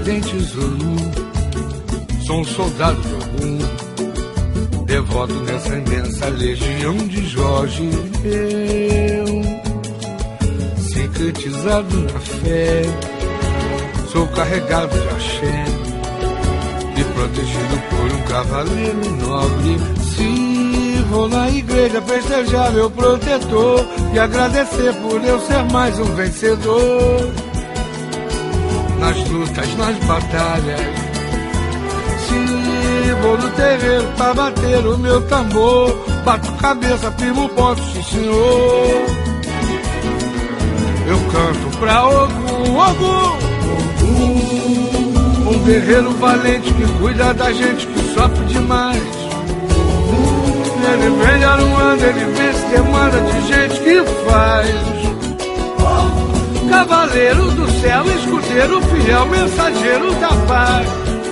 descendente Zulu, sou um soldado de Ogum, devoto nessa imensa legião de Jorge. Eu, sincretizado na fé, sou carregado de axé e protegido por um cavaleiro nobre. Se vou na igreja festejar meu protetor e agradecer por eu ser mais um vencedor nas lutas, nas batalhas. Se vou no terreiro pra bater o meu tambor, bato cabeça, firmo ponto, sim senhor. Eu canto pra Ogum, Ogum, Ogum, um guerreiro valente que cuida da gente que sofre demais. Ele vem de Aruanda, ele vence demanda de gente que faz. Cavaleiro do céu, escudeiro fiel, mensageiro da paz.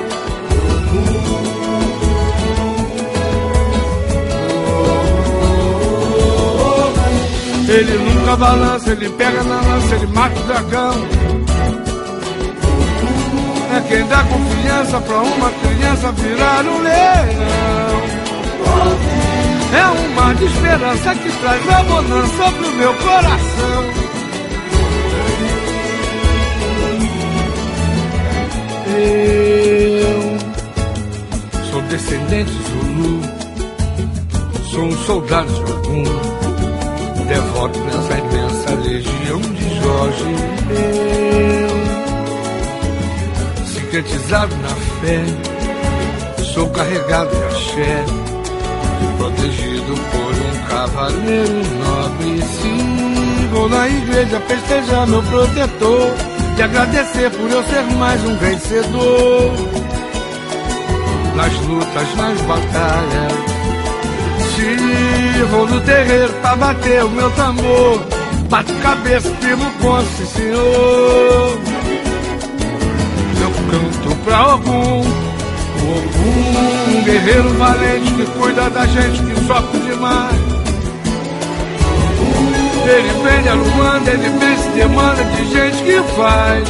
Ele nunca balança, ele pega na lança, ele mata o dragão. É quem dá confiança pra uma criança virar um leão. É um mar de esperança que traz a bonança pro meu coração. Eu sou descendente Zulu, sou um soldado de Ogum, devoto nessa imensa legião de Jorge. Eu, sincretizado na fé, sou carregado de axé, protegido por um cavaleiro nobre. Se vou na igreja festejar meu protetor e agradecer por eu ser mais um vencedor nas lutas, nas batalhas. Se vou no terreiro pra bater o meu tambor, bato cabeça, firmo ponto, sim senhor. Eu canto pra Ogum, Ogum, um guerreiro valente que cuida da gente que sofre demais. Ele vem de Aruanda, ele vence demanda de gente que faz.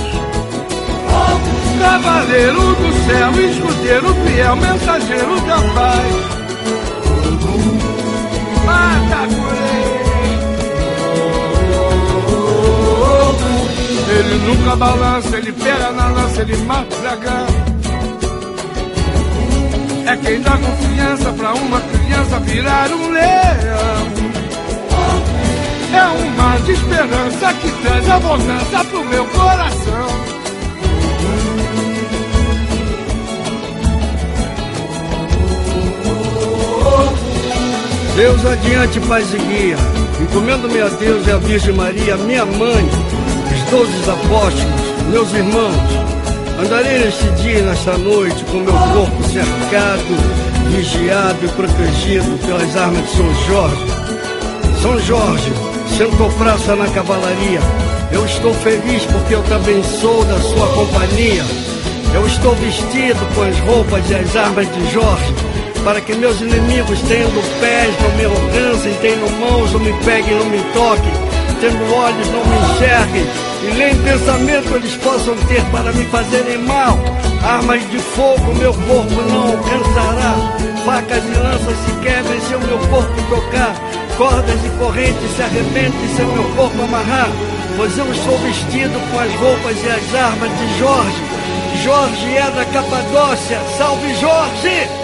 Cavaleiro do céu, escudeiro fiel, mensageiro da paz. Mata ele nunca balança, ele pega na lança, ele mata o dragão. É quem dá confiança pra uma criança virar um leão. É um mar de esperança que traz a bonança pro meu coração. Deus adiante, paz e guia, encomendo-me a Deus e a Virgem Maria, minha mãe, os 12 apóstolos, meus irmãos. Andarei neste dia e nesta noite com meu corpo cercado, vigiado e protegido pelas armas de São Jorge. São Jorge, sentou praça na cavalaria. Eu estou feliz porque eu também sou da sua companhia. Eu estou vestido com as roupas e as armas de Jorge, para que meus inimigos, tendo pés, não me alcancem, tendo mãos, não me peguem, não me toquem, tendo olhos, não me enxerguem, e nem pensamento eles possam ter para me fazerem mal. Armas de fogo meu corpo não alcançará, facas e lanças se quebrem se o meu corpo tocar, cordas e correntes se arrebentem se o meu corpo amarrar, pois eu estou vestido com as roupas e as armas de Jorge. Jorge é da Capadócia, salve Jorge!